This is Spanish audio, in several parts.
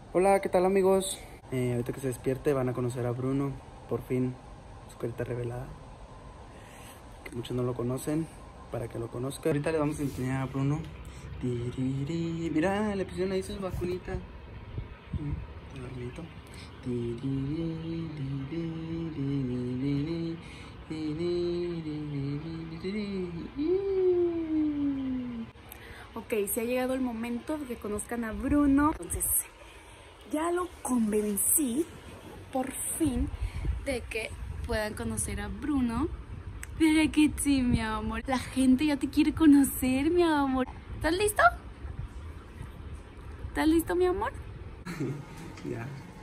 Hola, ¿qué tal amigos? Ahorita que se despierte van a conocer a Bruno, por fin, su carita revelada, que muchos no lo conocen, para que lo conozcan. Ahorita le vamos a enseñar a Bruno. Mira, le pusieron ahí sus vacunitas. Dormito. Ok, se ha llegado el momento de que conozcan a Bruno. Entonces, ya lo convencí, por fin, de que puedan conocer a Bruno. Mira que sí, mi amor. La gente ya te quiere conocer, mi amor. ¿Estás listo? ¿Estás listo, mi amor? Ya.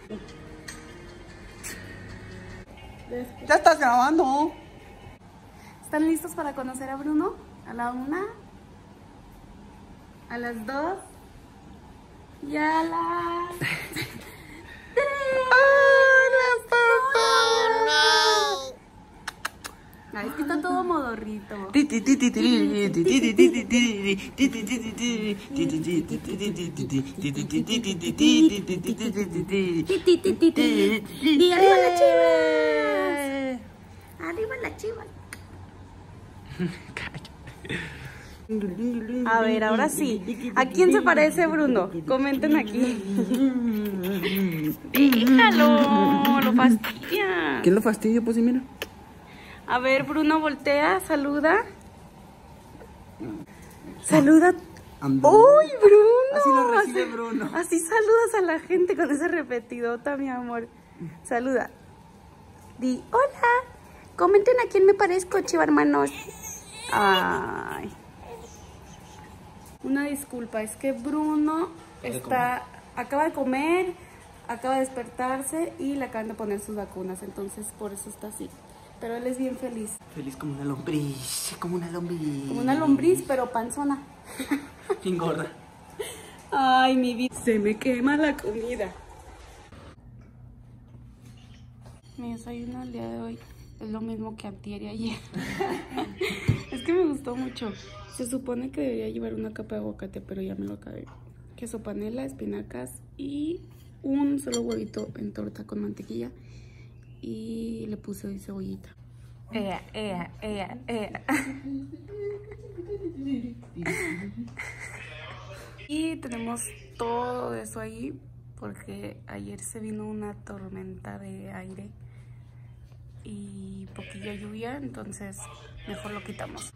Ya estás grabando. ¿Están listos para conocer a Bruno? A la 1, a las 2 y a las 3. Ay, es que está todo modorrito. Y arriba las chivas. Arriba las chivas. A ver, ahora sí. ¿A quién se parece Bruno? Comenten aquí. Déjalo, lo fastidia. ¿Quién lo fastidia? Pues sí, mira. A ver, Bruno, voltea, saluda. Saluda. ¡Uy, Bruno! Así lo recibe Bruno. Así saludas a la gente con esa repetidota, mi amor. Saluda. Di, hola. Comenten a quién me parezco, chiva hermanos. Ay. Una disculpa, es que Bruno acaba de comer, acaba de despertarse y le acaban de poner sus vacunas, entonces por eso está así. Pero él es bien feliz. Feliz como una lombriz, como una lombriz. Como una lombriz, pero panzona. Bien gorda. Ay, mi vida. Se me quema la comida. Mi desayuno el día de hoy es lo mismo que antier y ayer. Es que me gustó mucho. Se supone que debería llevar una capa de aguacate, pero ya me lo acabé. Queso panela, espinacas y un solo huevito en torta con mantequilla. Y le puse hoy cebollita. Y tenemos todo eso ahí porque ayer se vino una tormenta de aire y poquilla lluvia, entonces mejor lo quitamos.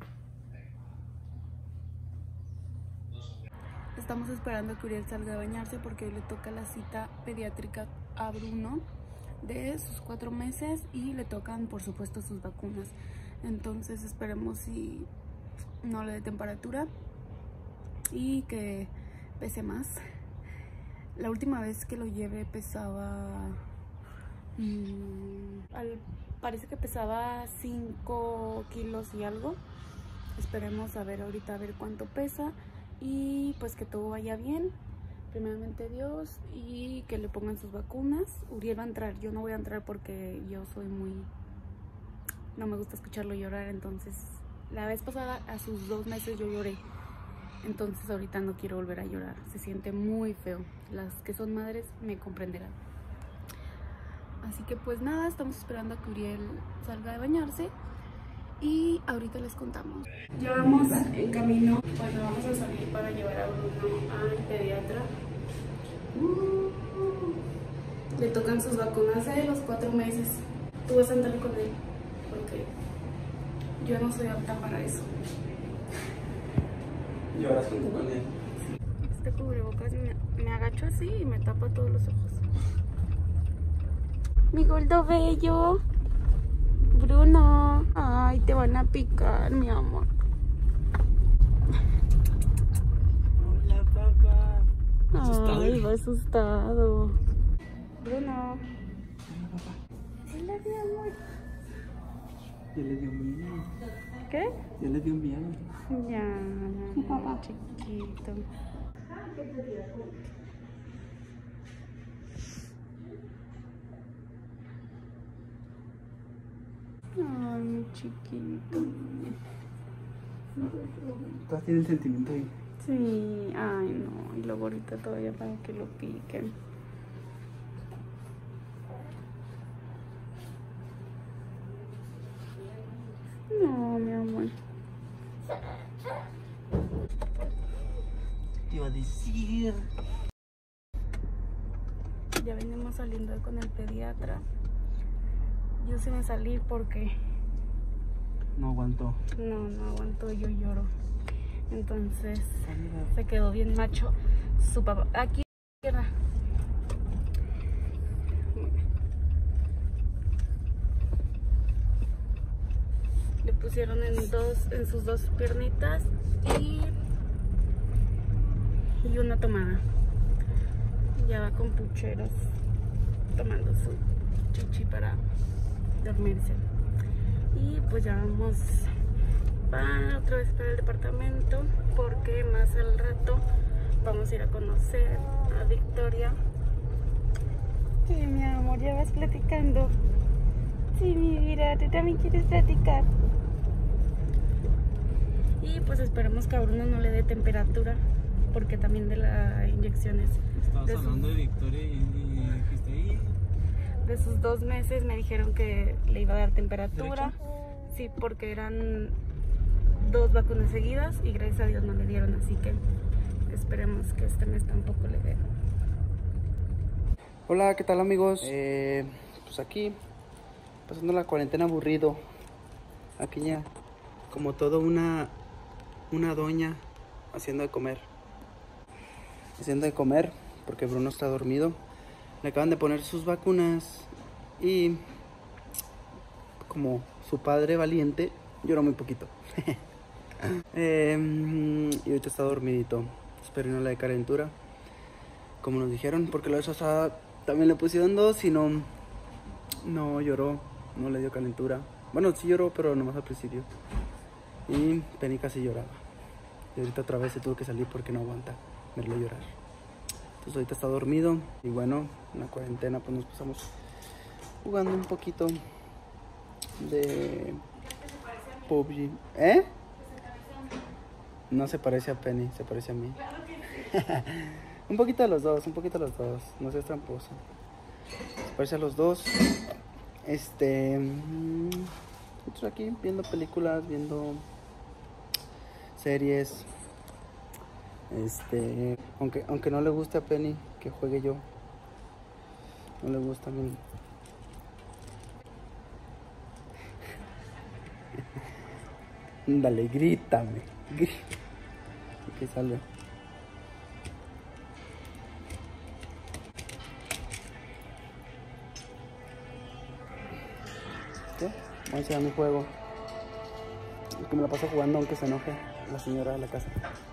Estamos esperando que Uriel salga a bañarse porque hoy le toca la cita pediátrica a Bruno de sus 4 meses y le tocan por supuesto sus vacunas. Entonces esperemos si no le dé temperatura y que pese más. La última vez que lo llevé pesaba parece que pesaba 5 kilos y algo. Esperemos a ver ahorita a ver cuánto pesa y pues que todo vaya bien, primeramente Dios, y que le pongan sus vacunas. Uriel va a entrar, yo no voy a entrar porque yo soy no me gusta escucharlo llorar, entonces la vez pasada a sus 2 meses yo lloré, entonces ahorita no quiero volver a llorar, se siente muy feo. Las que son madres me comprenderán. Así que pues nada, estamos esperando a que Uriel salga de bañarse y ahorita les contamos. Ya vamos en camino, bueno, vamos a salir para llevar a Bruno al pediatra. Le tocan sus vacunas de los 4 meses. Tú vas a entrar con él porque yo no soy apta para eso. Lloras junto con él. Este cubrebocas me agacho así y me tapa todos los ojos. Mi gordo bello. Bruno. Ay, te van a picar, mi amor. Hola, papá. Ay, va asustado. Bruno. Hola, papá. Hola, mi amor. Ya le dio miedo. ¿Qué? Ya le dio miedo. Ya, papá chiquito. Ay, mi chiquito. Todas tienen sentimiento ahí. Sí. Sí, ay no, y luego ahorita todavía para que lo piquen. No, mi amor. Te iba a decir. Ya venimos saliendo con el pediatra. Yo sí me salí porque No aguantó. no aguanto, yo lloro. Entonces se quedó bien macho su papá. Aquí, izquierda. Le pusieron en sus dos piernitas y una tomada. Ya va con pucheros tomando su chichi para dormirse. Y pues ya vamos otra vez para el departamento porque más al rato vamos a ir a conocer a Victoria. Sí, mi amor, ya vas platicando. Sí, mi vida, tú también quieres platicar. Y pues esperemos que a Bruno no le dé temperatura porque también de las inyecciones. Estabas hablando de Victoria y dijiste ahí. De sus 2 meses me dijeron que le iba a dar temperatura. Sí, porque eran 2 vacunas seguidas y gracias a Dios no le dieron, así que esperemos que este mes tampoco le den. Hola, ¿qué tal amigos? Pues aquí, pasando la cuarentena aburrido. Aquí ya, como todo una doña haciendo de comer. Haciendo de comer porque Bruno está dormido. Le acaban de poner sus vacunas y como su padre valiente, lloró muy poquito. Y ahorita está dormidito. Espero no le dé calentura, como nos dijeron, porque la vez pasada también le pusieron 2 y no lloró, no le dio calentura. Bueno, sí lloró, pero nomás al principio. Y Penny casi lloraba. Y ahorita otra vez se tuvo que salir porque no aguanta verlo llorar. Entonces ahorita está dormido. Y bueno, en la cuarentena pues nos pasamos jugando un poquito de PUBG. ¿Eh? No se parece a Penny, se parece a mí. Un poquito a los dos, no seas tramposo. Se parece a los dos. Nosotros aquí viendo películas, viendo series. Aunque no le guste a Penny que juegue yo. No le gusta a mí. Dale, grítame. ¿Qué sale? ¿Qué? Voy a enseñar mi juego. Es que me la paso jugando aunque se enoje la señora de la casa.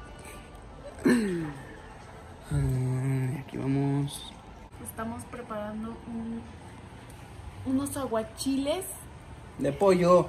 Aquí vamos. Estamos preparando unos aguachiles. De pollo.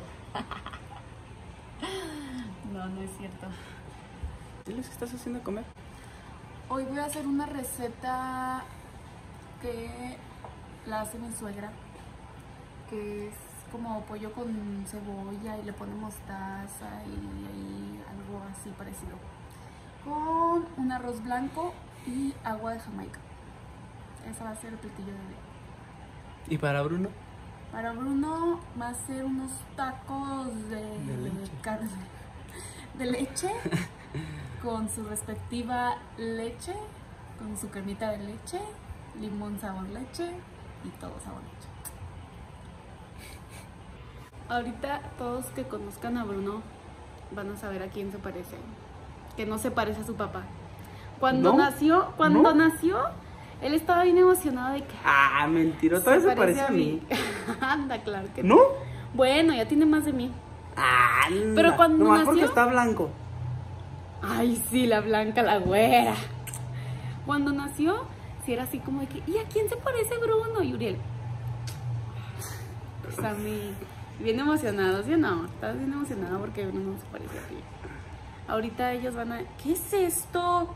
No es cierto. Diles que estás haciendo de comer. Hoy voy a hacer una receta que la hace mi suegra, que es como pollo con cebolla y le pone mostaza y algo así parecido, con un arroz blanco y agua de Jamaica. Ese va a ser el platillo de hoy. ¿Y para Bruno? Para Bruno va a ser unos tacos de carne de leche con su respectiva leche, con su cremita de leche, limón sabor leche y todo sabor leche. Ahorita todos que conozcan a Bruno van a saber a quién se parece, que no se parece a su papá. Cuando nació, él estaba bien emocionado de que... Ah, mentira, todavía se parece a mí. Anda, claro que ¿No? Bueno, ya tiene más de mí. Anda. Pero cuando nomás nació... porque está blanco. Ay, sí, la blanca, la güera. Cuando nació, sí era así como de que... ¿Y a quién se parece Bruno? Y Uriel. Pues a mí... Bien emocionados, ¿sí o no? Estás bien emocionada porque Bruno no se parece a ti. Ahorita ellos van a... ¿Qué es esto?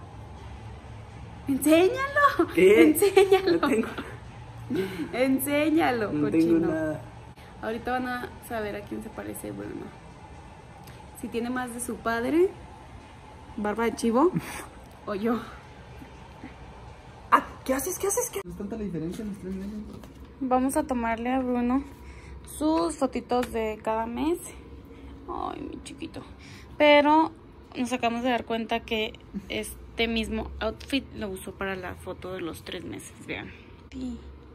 ¡Enséñalo! ¿Qué? ¡Enséñalo! No tengo... Enséñalo, No cochino. tengo nada. Ahorita van a saber a quién se parece Bruno. Si tiene más de su padre ¿Barba de chivo? ¿O yo? Ah, ¿qué haces? ¿Qué haces? ¿Qué? No es tanta la diferencia en los 3 meses. Vamos a tomarle a Bruno sus fotitos de cada mes. Ay, mi chiquito. Pero nos acabamos de dar cuenta que este mismo outfit lo usó para la foto de los 3 meses. Vean. Sí.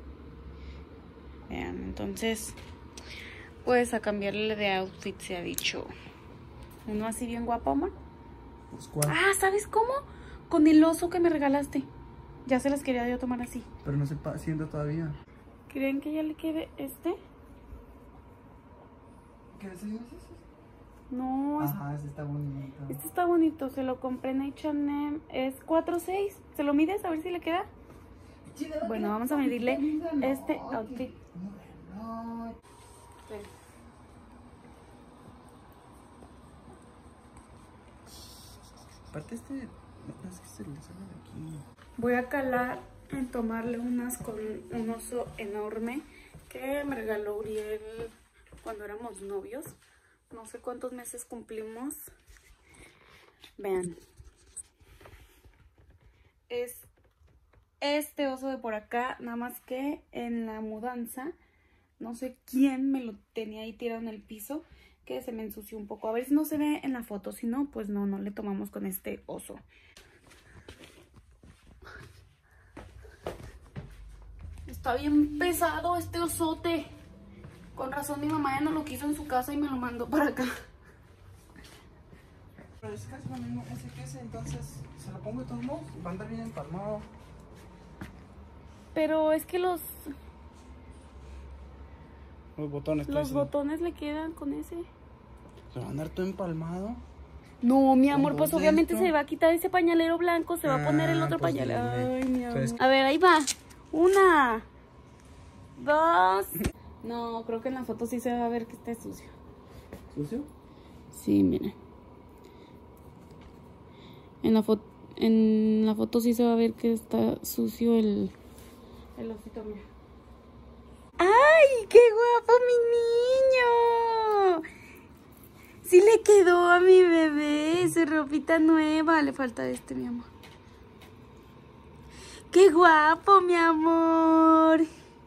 Vean, entonces, pues a cambiarle de outfit se ha dicho. Uno así bien guapo, amor. Pues, ¿cuál? Ah, ¿sabes cómo? Con el oso que me regalaste. Ya se las quería yo tomar así. Pero no se sienta todavía. ¿Creen que ya le quede este? ¿Qué diseño es ese? No, Ajá, ese está bonito. este está bonito. Se lo compré en H&M. Es 4.6. ¿Se lo mides? A ver si le queda. Bueno, vamos a medirle este outfit. Aparte no, es que se le sale de aquí. Voy a calar en tomarle unas con un oso enorme que me regaló Uriel cuando éramos novios. No sé cuántos meses cumplimos. Vean. Es este oso de por acá, nada más que en la mudanza, no sé quién me lo tenía ahí tirado en el piso, que se me ensució un poco. A ver si no se ve en la foto, si no, pues no le tomamos con este oso. Está bien pesado este osote. Con razón mi mamá ya no lo quiso en su casa y me lo mandó para acá. Pero es casi lo mismo ese que ese, entonces se lo pongo de todos modos, va a andar bien empalmado. Pero es que los botones. Los botones le quedan con ese. ¿Se va a andar todo empalmado? No, mi amor, pues obviamente esto? se va a quitar ese pañalero blanco, se va a poner el otro pues pañalero. dime. Ay, mi amor. Pero es- A ver, ahí va. 1, 2. No, creo que en la foto sí se va a ver que está sucio. ¿Sucio? Sí, miren. En la foto sí se va a ver que está sucio el osito, mira. ¡Ay, qué guapo mi niño! Sí le quedó a mi bebé su ropita nueva. Le falta este, mi amor. ¡Qué guapo, mi amor!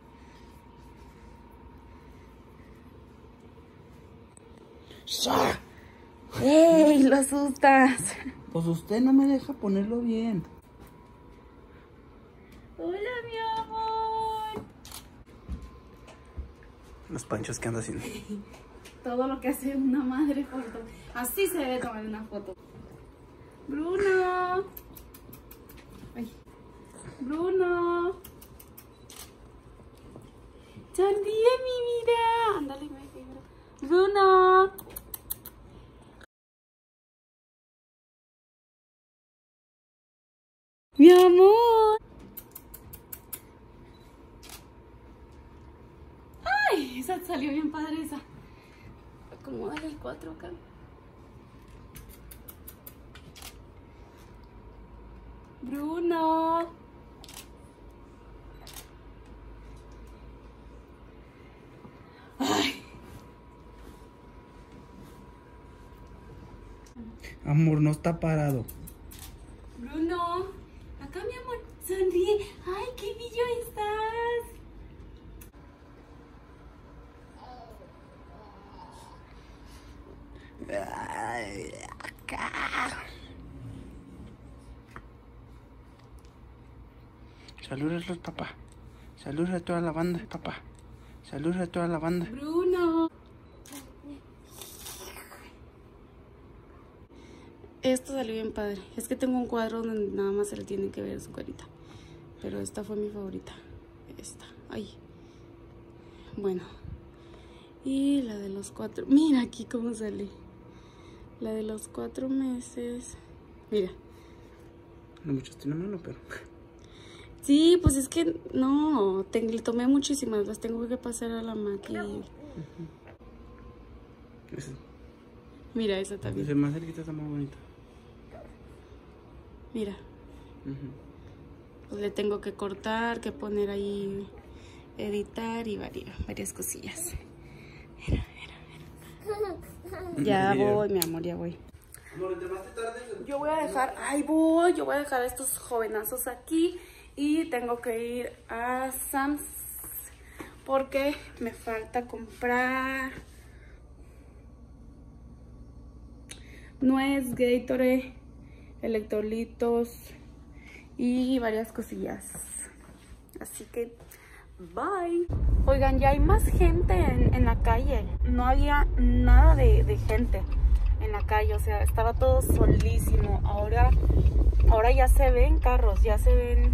¡Ey! Lo asustas. Pues usted no me deja ponerlo bien. Hola, mi amor. Los panchos que anda haciendo. Todo lo que hace una madre por todo. Así se debe tomar una foto. Bruno. Ay. Bruno. Sonríe, mi vida. Ándale, Bruno. Mi amor. Ay, esa salió bien padre esa. Acomódale el 4 acá. Bruno. Ay. Amor, no está parado. Bruno. Acá, mi amor. Sonríe. Ay, qué bello estás. Ay, acá. Saludos, papá. Saludos a toda la banda, papá. Saludos a toda la banda. Bruno. Esto salió bien padre. Es que tengo un cuadro donde nada más se le tiene que ver su carita. Pero esta fue mi favorita. Esta. Ay. Bueno. Y la de los 4. Mira aquí cómo sale. La de los 4 meses. Mira. No muchos tienen mano, pero... Sí, pues es que no. Le tomé muchísimas. Las tengo que pasar a la máquina. Mira, esa también. Ese más cerquita está más bonito. Mira. Pues le tengo que cortar, que poner ahí, editar y varias cosillas. Mira. Ya voy, mi amor, ya voy. Yo voy a dejar, yo voy a dejar a estos jovenazos aquí y tengo que ir a Sam's porque me falta comprar nuez, Gatorade, electrolitos y varias cosillas. Así que bye. Oigan, ya hay más gente en la calle. No había nada de gente en la calle, o sea, estaba todo solísimo. Ahora ya se ven carros, ya se ven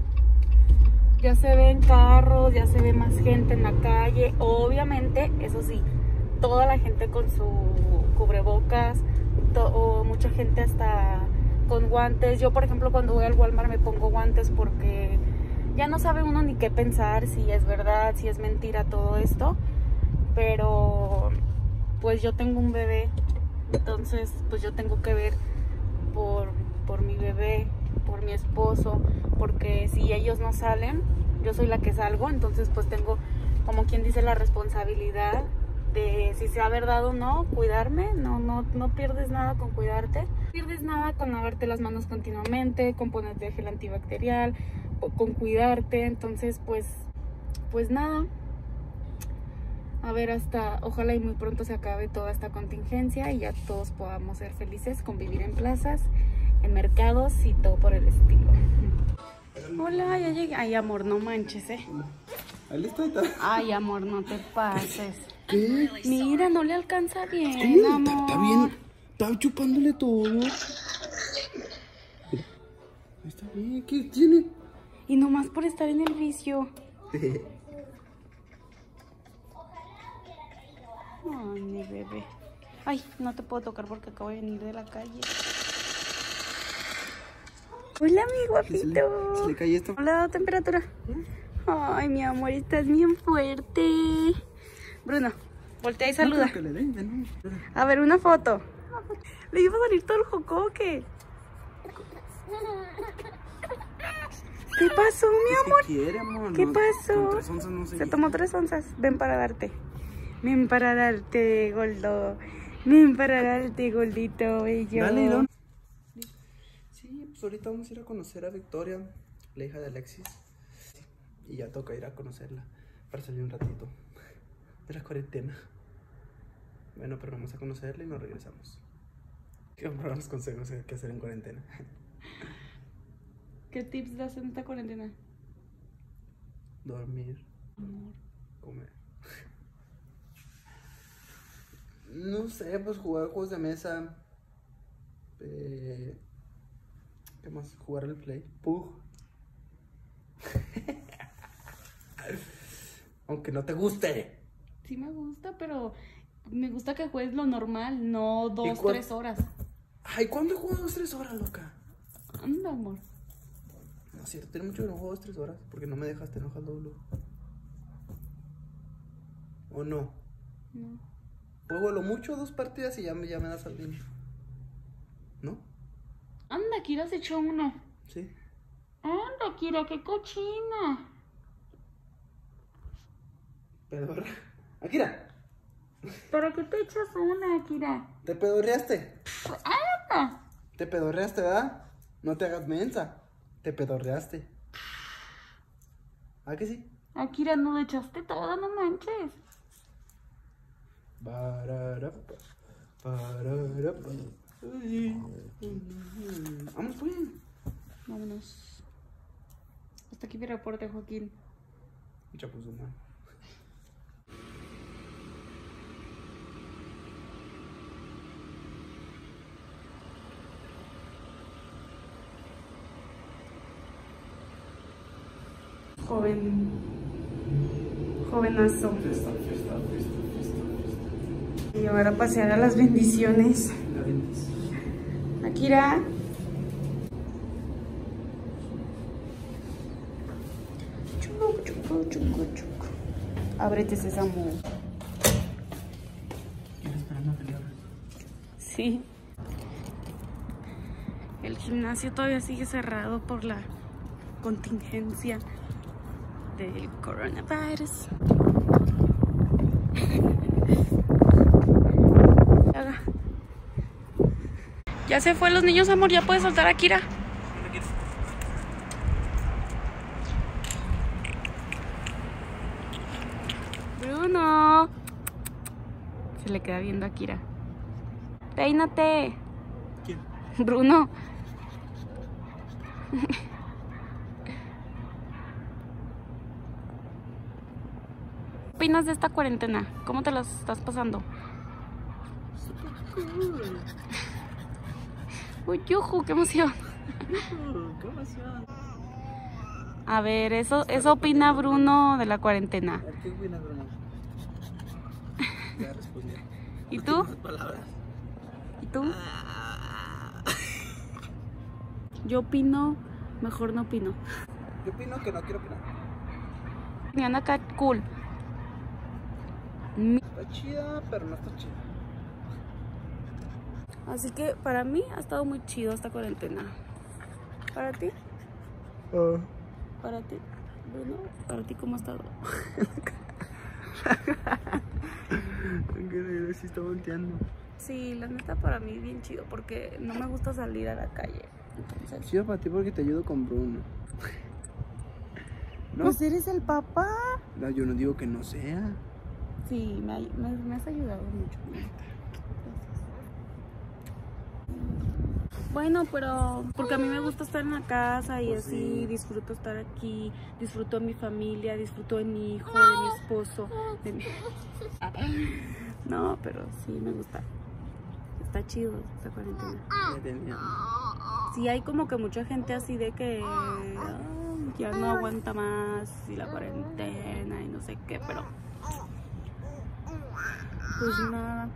carros, ya se ve más gente en la calle. Obviamente, eso sí, toda la gente con su cubrebocas, mucha gente hasta con guantes. Yo, por ejemplo, cuando voy al Walmart me pongo guantes porque ya no sabe uno ni qué pensar, si es verdad, si es mentira todo esto. Pero pues yo tengo un bebé, entonces pues yo tengo que ver por mi bebé, por mi esposo, porque si ellos no salen, yo soy la que salgo. Entonces pues tengo, como quien dice, la responsabilidad de, si sea verdad o no, cuidarme. No pierdes nada con cuidarte, no pierdes nada con lavarte las manos continuamente, con ponerte gel antibacterial, con cuidarte. Entonces pues nada, a ver, ojalá y muy pronto se acabe toda esta contingencia y ya todos podamos ser felices, convivir en plazas, en mercados y todo por el estilo. Hola, ya llegué. Ay, amor, no manches, Ahí está. Ay, amor, no te pases. ¿Qué? Mira, no le alcanza bien, ¿Cómo? amor. Está bien. Está chupándole todo. Está bien. ¿Qué tiene? Y nomás por estar en el vicio. Ay, mi bebé. Ay, no te puedo tocar porque acabo de venir de la calle. Hola, mi guapito. Se le cae esto. Hola, temperatura. Ay, mi amor, estás bien fuerte. Bruno, voltea y saluda. Que le den, ¿no? A ver, una foto. Le iba a salir todo el jocoque. ¿Qué pasó, mi amor? ¿Qué quiere, amor? ¿Qué No, pasó? con 3 onzas no Se tomó 3 onzas. Ven para darte. Ven para darte, Goldo. Ven para darte, Goldito bello. Dale, Don. Sí, pues ahorita vamos a ir a conocer a Victoria, la hija de Alexis. Y ya toca ir a conocerla para salir un ratito de la cuarentena. Bueno, pero vamos a conocerla y nos regresamos. ¿Qué vamos a dar los consejos de qué hacer en cuarentena? ¿Qué tips das en esta cuarentena? Dormir, comer. No sé, pues jugar juegos de mesa. ¿Qué más? Jugar al Play. Pug. Aunque no te guste. Sí me gusta, pero me gusta que juegues lo normal, no 2, 3 horas. Ay, ¿cuándo he jugado 2, 3 horas, loca? Anda, amor. No es cierto, tiene mucho que no juego 2, 3 horas. Porque no me dejaste enojar doble. ¿O no? No. Juego lo mucho 2 partidas y ya me das al fin. ¿No? Anda, Kira se echó uno. Sí. Anda, Kira, qué cochina. Pedorra. Akira, ¿Para qué te echas una, Kira? ¿te pedorreaste? ¡Anda! Te pedorreaste, ¿verdad? No te hagas mensa. Te pedorreaste. ¿Ah que sí? A Kira no le echaste toda, no manches. Bararapa, bararapa. Vamos, pues. Vámonos. Hasta aquí mi reporte, Joaquín. Chapuzuma. Jovenazo. Y ahora pasear a las bendiciones. Akira. Chucu, chucu, chucu, chucu. Ábrete, Sésamo. ¿Quieres esperar una pelea? Sí. El gimnasio todavía sigue cerrado por la contingencia del coronavirus. Ya se fue los niños, amor. Ya puedes soltar a Kira. Bruno. Se le queda viendo a Kira. Peínate. ¿Quién? Bruno. ¿Qué opinas de esta cuarentena? ¿Cómo te las estás pasando? Uy, yuju, qué emoción. ¡Qué emoción! A ver, eso opina Bruno de la cuarentena. A ver, ¿qué opina Bruno? Ya respondí. ¿Y No tú? tengo más palabras. ¿Y tú? Yo opino, mejor no opino. Yo opino que no quiero opinar. Mañana acá, cool. Está chida, pero no está chida. Así que para mí ha estado muy chido esta cuarentena. ¿Para ti? ¿Para ti, Bruno? ¿Para ti cómo ha estado? Aunque sí está volteando. Sí, la neta para mí bien chido porque no me gusta salir a la calle. Entonces, Chido para ti porque te ayudo con Bruno. ¿No? pues eres el papá. No, yo no digo que no sea. Sí, me has ayudado mucho. Gracias. Bueno, pero porque a mí me gusta estar en la casa y Pues así sí. disfruto estar aquí, disfruto de mi familia, disfruto de mi hijo, de mi esposo, de mi... No, pero sí me gusta. Está chido esta cuarentena. Ya tenía. Sí, hay como que mucha gente así de que ya no aguanta más y la cuarentena y no sé qué, pero pues nada.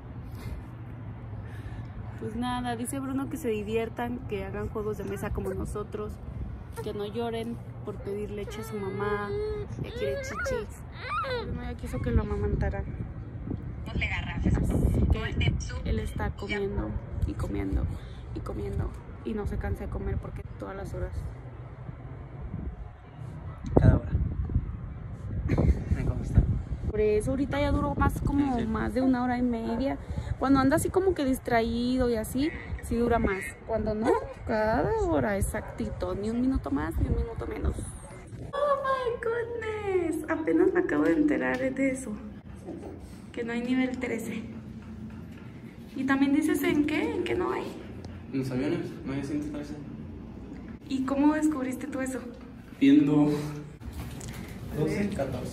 Pues nada, dice Bruno que se diviertan, que hagan juegos de mesa como nosotros, que no lloren por pedir leche a su mamá, que quiere chichi. Bruno ya quiso que lo amamantara. Así que él está comiendo y comiendo y comiendo y no se cansa de comer porque todas las horas. Cada hora. Ven cómo está. Por eso ahorita ya duró más como Sí. más de 1 hora y media. Cuando anda así como que distraído y así, sí dura más. Cuando no, cada hora exactito, ni un minuto más ni un minuto menos. Oh my goodness, apenas me acabo de enterar de eso, que no hay nivel 13. Y también dices en qué no hay. ¿En los aviones? ¿No hay 113? ¿Y cómo descubriste tú eso? Viendo 12, 14.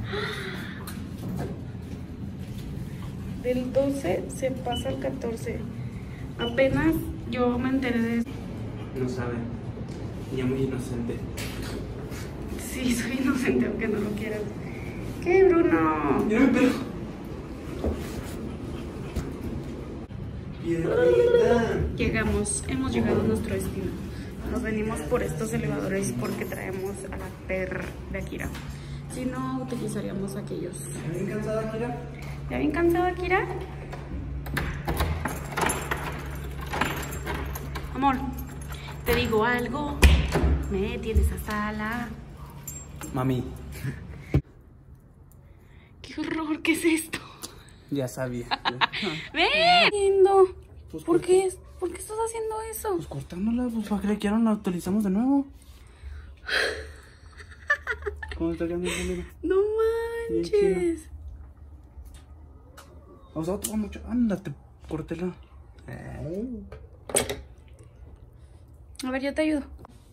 Del 12 se pasa al 14. Apenas yo me enteré de eso. No sabe. Ya muy inocente. Sí, soy inocente aunque no lo quieras. ¿Qué, Bruno? Mira mi pelo. Piedrita. Hemos llegado a nuestro destino. Nos venimos por estos elevadores porque traemos a la perra de Akira. Si no, utilizaríamos aquellos. ¿Estás bien cansada, Kira? ¿Ya bien cansado, Akira? Amor, te digo algo. Me tienes hasta la... Mami. ¡Qué horror! ¿Qué es esto? Ya sabía. ¡Ven! Lindo. Pues, ¿Por qué estás haciendo eso? Pues cortándola, pues para que le quieran la utilizamos de nuevo. ¿Cómo está quedando el pelo? No manches. O sea, otro mucho. Ándate, córtela. A ver, yo te ayudo.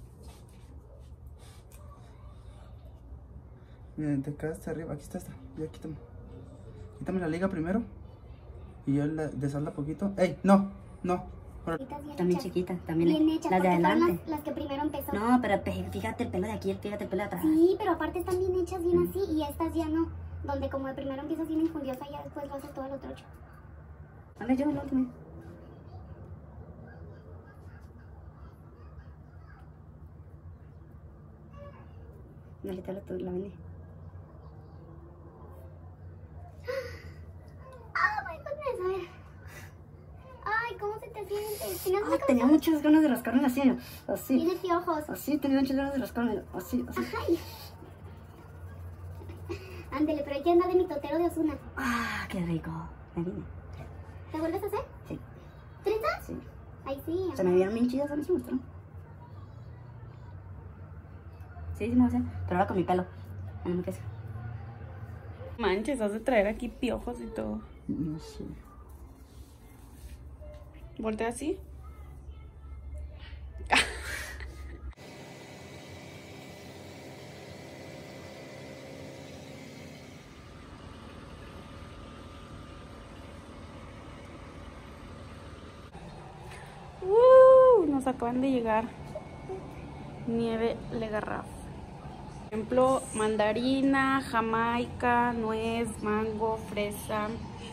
Mira, te quedaste arriba. Aquí está esta. Ya quítame. Quítame la liga primero. Y yo la desalda poquito. ¡Ey! No, no. Ahora. También chiquita, también Bien hecha, las de porque fueron adelante. las que primero empezó. No, pero fíjate el pelo de aquí, fíjate el pelo de atrás. Sí, pero aparte están bien hechas, bien así, y estas ya no. Donde como de primero empiezas bien enjundiosa, ya después lo haces todo el otro hecho. A ver, yo el último. Dale, te hablo tú, la vendí. ¡Ah, my goodness! A ver. ¡Ay, cómo se te siente! ¿Tienes mucha Tenía muchas ganas de rascarme así, así. Tienes piojos. Así, tenía muchas ganas de rascarme, así, así. ¡Ay! Ándele, pero hay que andar de mi totero de Ozuna. Ah, qué rico. Me vine. ¿Te vuelves a hacer? Sí, ¿Trenzas? sí. Ay, sí. Se me vieron bien chidas, a mí sí me gustaron. Sí, sí me gustan, pero ahora con mi pelo. A mí me queda. Manches, has de traer aquí piojos y todo. No sé. Voltea así. Nos acaban de llegar nieve Legarraf. Por ejemplo, mandarina, jamaica, nuez, mango, fresa,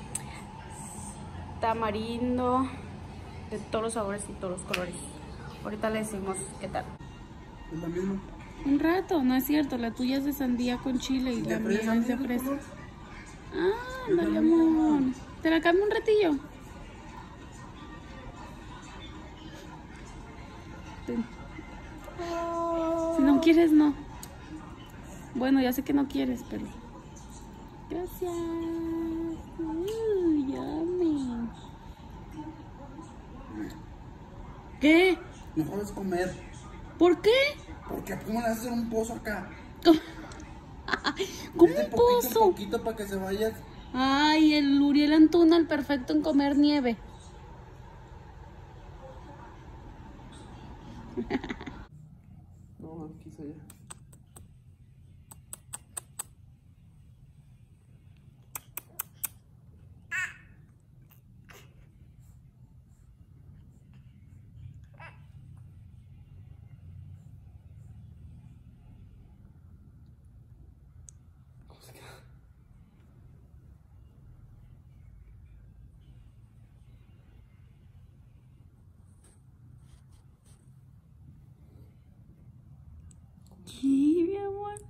tamarindo, de todos los sabores y todos los colores. Ahorita le decimos qué tal. Es lo mismo. Un rato, no es cierto, la tuya es de sandía con chile y la mía es de fresa. Ah, dale amor. ¿Te la cambio un ratillo? Ten. Si no quieres, no. Bueno, ya sé que no quieres, pero... Gracias. Yummy. ¿Qué? No puedes comer. ¿Por qué? Porque ¿cómo le haces un pozo acá? ¿Cómo Es de un poquito en pozo? poquito para que se vaya. Ay, el Uriel Antuna, el perfecto en comer nieve. No, aquí soy ya. ¿Cómo se queda? Sí, mi amor.